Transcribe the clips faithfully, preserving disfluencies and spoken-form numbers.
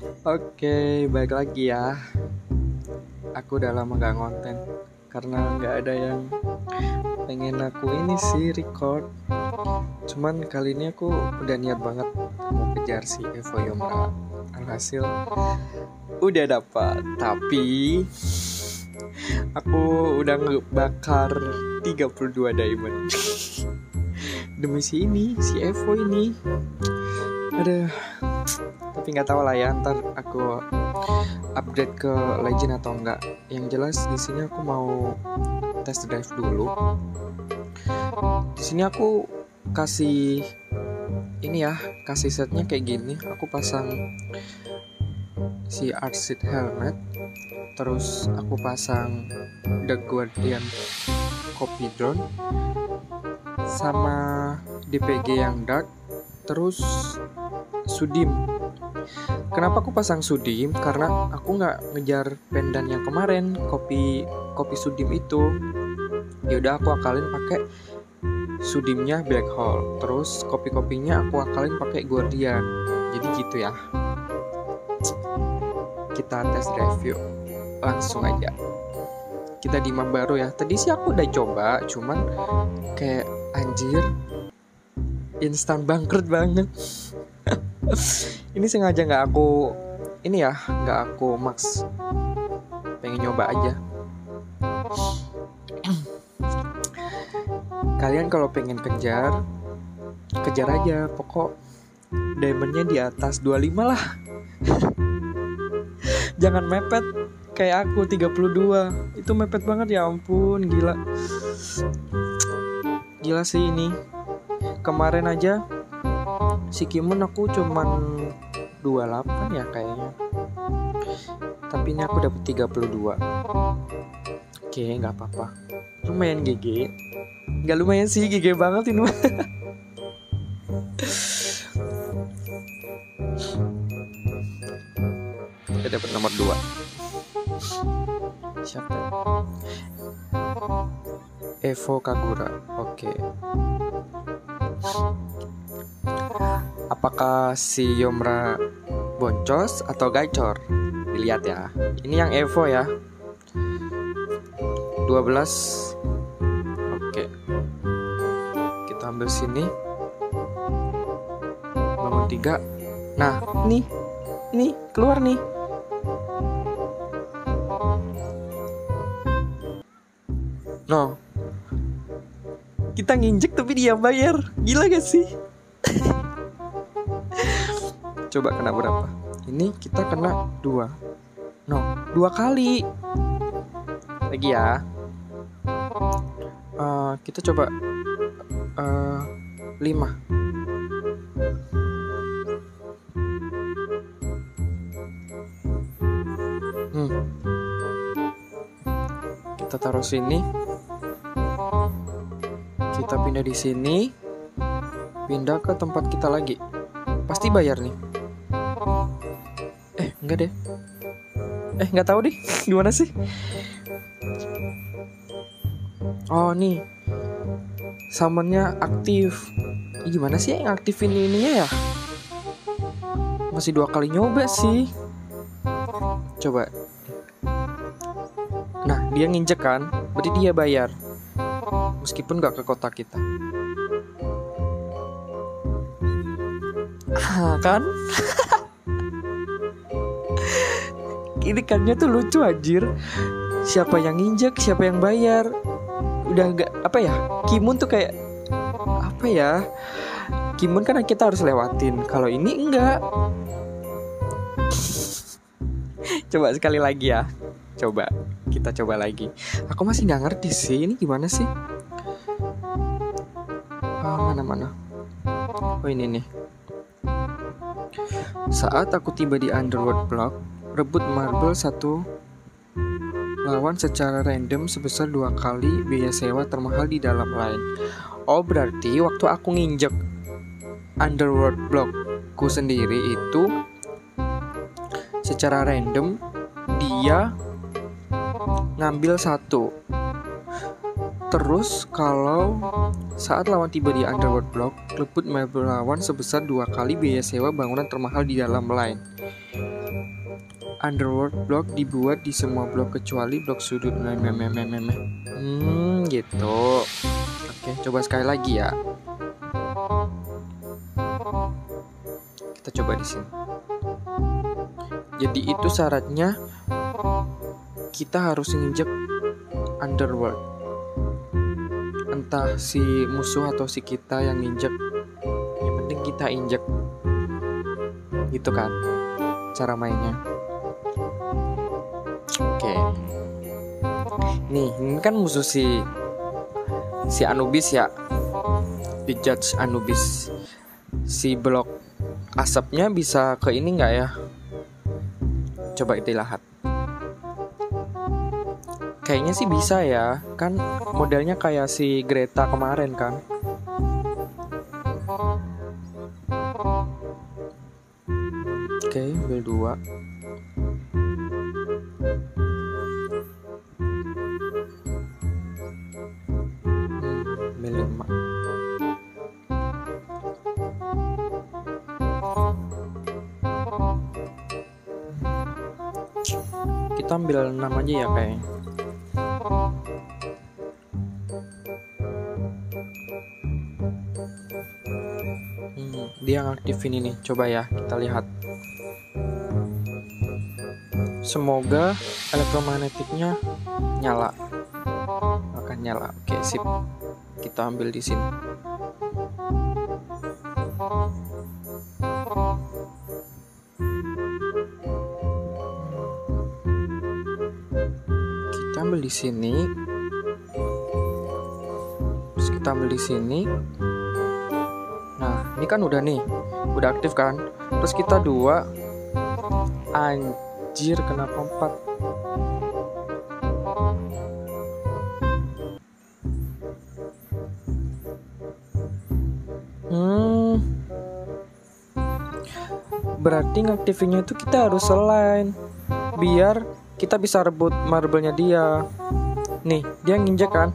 Oke, balik lagi ya. Aku udah lama gak ngonten karena nggak ada yang pengen aku ini sih record. Cuman kali ini aku udah niat banget mau kejar si Evo Yomra. Alhasil udah dapat, tapi aku udah ngebakar tiga puluh dua diamond demi si ini, si Evo ini. Aduh, tapi nggak tahu lah ya, ntar aku upgrade ke legend atau enggak. Yang jelas di sini aku mau test drive dulu. Di sini aku kasih ini ya, kasih setnya kayak gini. Aku pasang si Arcid helmet, terus aku pasang The Guardian copy drone sama D P G yang dark, terus Sudim. Kenapa aku pasang Sudim? Karena aku nggak ngejar pendan yang kemarin, kopi kopi Sudim itu. Ya udah aku akalin pakai Sudimnya Black Hole, terus kopi-kopinya aku akalin pakai Guardian. Jadi gitu ya. Kita tes review langsung aja. Kita di map baru ya. Tadi sih aku udah coba, cuman kayak anjir, instan bangkrut banget. Ini sengaja nggak aku ini ya, nggak aku max, pengen nyoba aja. Kalian kalau pengen kejar, kejar aja, pokok diamondnya di atas dua puluh lima lah. Jangan mepet kayak aku tiga puluh dua. Itu mepet banget, ya ampun, gila. Gila sih ini. Kemarin aja si Kimun aku cuman dua puluh delapan ya kayaknya. Tapi ini aku dapet tiga puluh dua. Oke, gak apa-apa. Lumayan G G. Gak lumayan sih, G G banget ini. Kita dapet nomor dua. Siapa? Evo Kagura. Oke. Apakah si Yomra boncos atau gacor? Dilihat ya. Ini yang Evo ya. dua belas. Oke. Kita ambil sini. Bangun tiga. Nah, ini. Ini keluar nih. No. Kita nginjek tapi dia bayar. Gila gak sih? Coba kena berapa? Ini kita kena dua. No, dua kali. Lagi ya. Uh, kita coba uh, lima. Hmm. Kita taruh sini. Kita pindah di sini. Pindah ke tempat kita lagi. Pasti bayar nih. Eh, enggak deh. Eh, enggak tahu deh. Gimana sih? Oh, nih. Summonnya aktif. Ih, gimana sih yang aktifin ininya ya? Masih dua kali nyoba sih. Coba. Nah, dia nginjek kan? Berarti dia bayar. Meskipun gak ke kotak kita. Ah, kan? Ini kannya tuh lucu anjir. Siapa yang nginjek, siapa yang bayar. Udah gak, apa ya, Kimun tuh kayak apa ya, Kimun kan kita harus lewatin. Kalau ini enggak. Coba sekali lagi ya. Coba, kita coba lagi. Aku masih gak ngerti sih, ini gimana sih. Oh, mana-mana. Oh, ini nih. Saat aku tiba di Underworld Block, rebut marble satu lawan secara random sebesar dua kali biaya sewa termahal di dalam line. Oh, berarti waktu aku nginjek Underworld Blockku sendiri itu secara random dia ngambil satu. Terus kalau saat lawan tiba di Underworld Block, rebut marble lawan sebesar dua kali biaya sewa bangunan termahal di dalam line. Underworld block dibuat di semua blok kecuali blok sudut. Hmm, gitu. Oke, coba sekali lagi ya. Kita coba di sini. Jadi itu syaratnya kita harus nginjek underworld. Entah si musuh atau si kita yang nginjek, yang penting kita injek. Gitu kan cara mainnya. Oke. Nih, ini kan musuh si si Anubis ya. The Judge Anubis. Si blok asapnya bisa ke ini nggak ya? Coba dilihat. Kayaknya sih bisa ya. Kan modelnya kayak si Greta kemarin kan. Oke, ambil dua. Lima. Kita ambil enam aja ya kayaknya. Hmm, dia ngaktifin ini. Coba ya kita lihat. Semoga elektromagnetiknya nyala. Akan nyala. Oke, sip. Kita ambil di sini. Kita ambil di sini. Terus kita ambil di sini. Nah, ini kan udah nih. Udah aktif kan? Terus kita dua. Anjir, kenapa empat? Hmm. Berarti ngaktifinnya itu kita harus selain biar kita bisa rebut marble-nya dia. Nih, dia nginjek kan?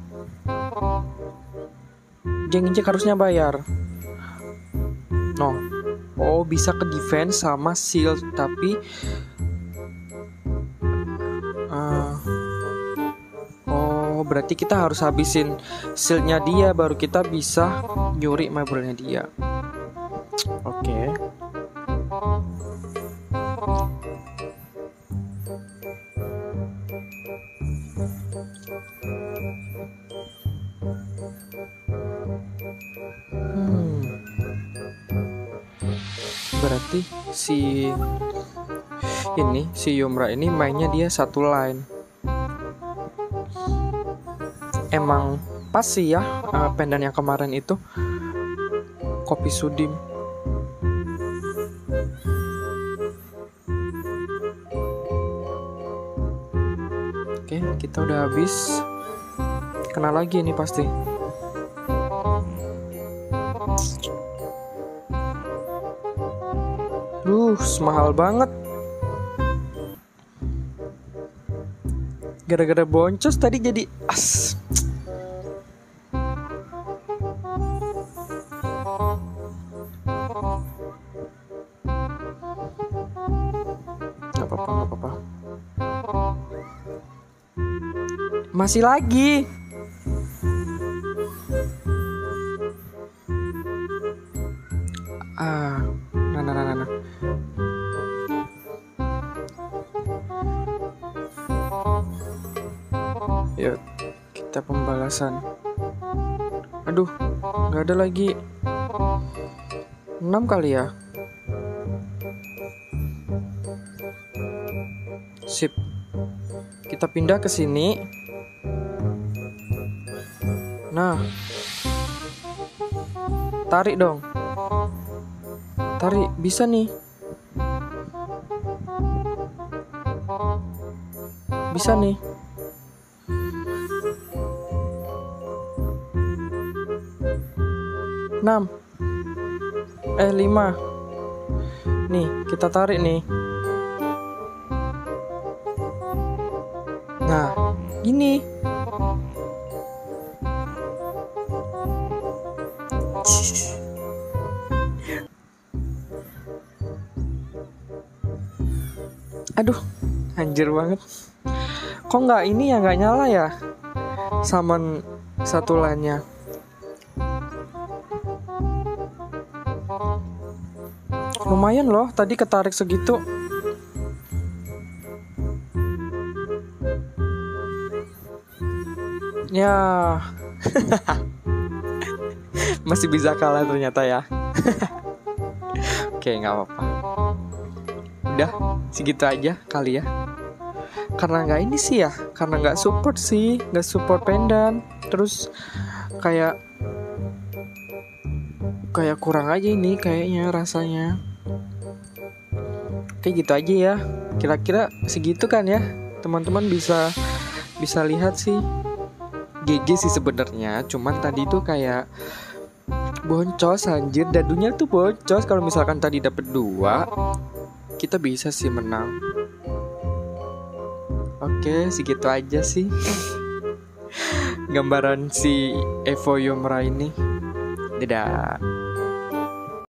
Dia nginjek harusnya bayar. No. Oh, bisa ke defense sama shield, tapi uh, oh, berarti kita harus habisin shieldnya dia baru kita bisa nyuri marble-nya dia. Oke. Okay. Hmm. Berarti si ini si Yumra ini mainnya dia satu line. Emang pas sih ya uh, pendan yang kemarin itu kopi sudim. Oke, kita udah habis. Kena lagi ini pasti. Duh, mahal banget. Gara-gara boncos tadi jadi as. Gak apa-apa, gak apa-apa. Masih lagi. Ah, nah, nah, nah, nah. Yuk, kita pembalasan. Aduh, nggak ada lagi. enam kali ya. Sip. Kita pindah ke sini. Nah. Tarik dong. Tarik, bisa nih. Bisa nih. enam. Eh, lima. Nih, kita tarik nih. Nah, gini. Aduh, anjir banget. Kok nggak ini ya, nggak nyala ya summon satu LAN-nya. Lumayan loh, tadi ketarik segitu. Ya, masih bisa kalah ternyata ya. Oke, nggak apa-apa. Udah segitu aja kali ya. Karena nggak ini sih ya, karena nggak support sih, nggak support Pandan. Terus kayak kayak kurang aja ini kayaknya rasanya. Oke, gitu aja ya. Kira-kira segitu kan ya. Teman-teman bisa bisa lihat sih. G G sih sebenarnya, cuman tadi tuh kayak boncos anjir, dadunya tuh boncos. Kalau misalkan tadi dapet dua, kita bisa sih menang. Oke, segitu aja sih gambaran si Evo Yomra ini. Dadah.